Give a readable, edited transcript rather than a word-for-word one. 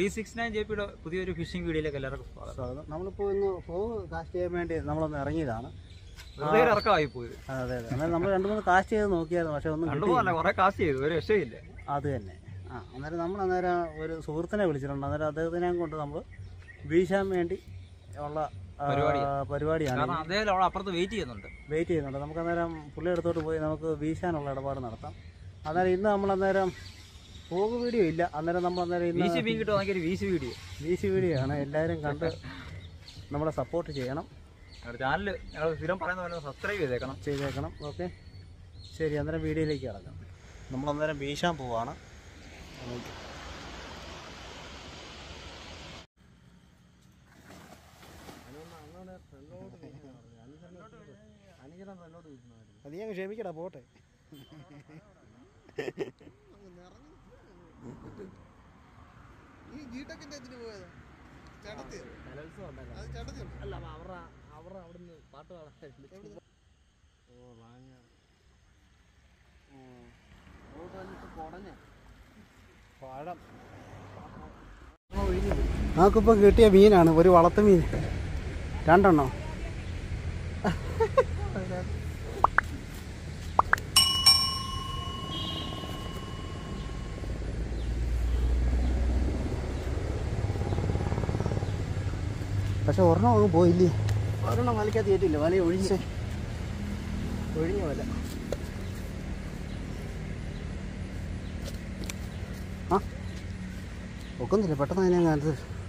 369 JPയുടെ പുതിയൊരു ഫിഷിംഗ് വീഡിയോയിലേക്ക് എല്ലാവർക്കും സ്വാഗതം. നമ്മളിപ്പോൾ ഇന്ന് ഫോഗ് കാസ്റ്റ് ചെയ്യാൻ വേണ്ടി നമ്മളൊന്ന് ഇറങ്ങിയതാണ്. ഇറക്കമായി പോയത്. അതെ അതെ. എന്നാൽ നമ്മൾ 2-3 കാസ്റ്റ് ചെയ്ത് നോക്കിയായിരുന്നു, പക്ഷെ ഒന്നും കിട്ടിയില്ല. കുറെ കാസ്റ്റ് ചെയ്തു, ഒരു രക്ഷയില്ല. അത് തന്നെ. അന്നേരം നമ്മൾ ഒരു സുഹൃത്തിനെ വിളിച്ചിട്ടുണ്ട്. അന്നേരം അദ്ദേഹത്തിനെ കൊണ്ട് നമ്മൾ വീശാൻ വേണ്ടി ഉള്ള പരിപാടിയാണ്. അദ്ദേഹം അപ്പുറത്ത് വെയിറ്റ് ചെയ്യുന്നുണ്ട്. നമുക്ക് അന്നേരം പുള്ളി അടുത്തോട്ട് പോയി നമുക്ക് വീശാനുള്ള ഇടപാട് നടത്താം. അന്നേരം ഇന്ന് നമ്മൾ ഫോഗ് വീഡിയോ ഇല്ല. അന്നേരം നമ്മൾ വീശി വീഡിയോ ആണ്. എല്ലാവരും കണ്ട് നമ്മളെ സപ്പോർട്ട് ചെയ്യണം. ചാനൽ സ്ഥിരം പറയുന്ന പോലെ സബ്സ്ക്രൈബ് ചെയ്തേക്കണം. ഓക്കെ, ശരി. അന്നേരം വീഡിയോയിലേക്ക് കിടക്കാം. നമ്മളന്നേരം വീശാൻ പോവാണ്. അധികം ക്ഷമിക്കടാ, പോട്ടെ. നമുക്കിപ്പോൾ കിട്ടിയ മീനാണ്, ഒരു വളർത്തു മീൻ. 2 എണ്ണം. പക്ഷെ ഒരെണ്ണം അങ്ങ് പോയില്ലേ? ഒരെണ്ണം വലയ്ക്കകത്ത് കയറ്റില്ല. വല ഒഴിഞ്ഞ വല. ഒക്കുന്നില്ല, പെട്ടെന്ന് അതിനെ കാലത്ത്